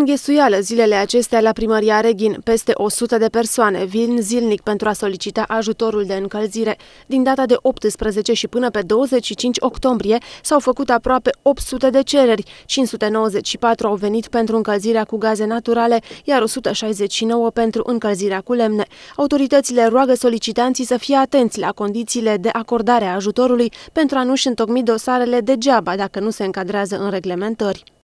înghesuială zilele acestea la primăria Reghin. Peste 100 de persoane vin zilnic pentru a solicita ajutorul de încălzire. Din data de 18 și până pe 25 octombrie s-au făcut aproape 800 de cereri. 594 au venit pentru încălzirea cu gaze naturale, iar 169 pentru încălzirea cu lemne. Autoritățile roagă solicitanții să fie atenți la condițiile de acordare a ajutorului pentru a nu-și întocmi dosarele degeaba dacă nu se încadrează în reglementări.